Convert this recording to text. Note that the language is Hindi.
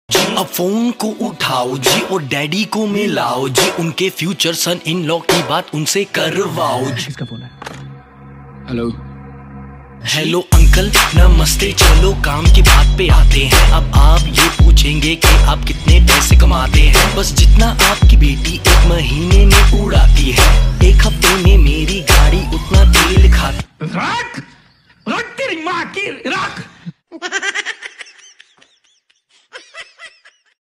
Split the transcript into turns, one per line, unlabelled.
जी अब फोन को उठाओ जी और डैडी को मिलाओ जी, उनके फ्यूचर सन इन लॉ की बात उनसे करवाओ जी।
किसका फोन है? हेलो
हेलो अंकल नमस्ते, चलो काम की बात पे आते हैं। अब आप ये पूछेंगे कि आप कितने पैसे कमाते हैं, बस जितना आपकी बेटी एक महीने में उड़ाती है, एक हफ्ते में मेरी गाड़ी उतना तेल खाती।
रख तेरी माँ की रख।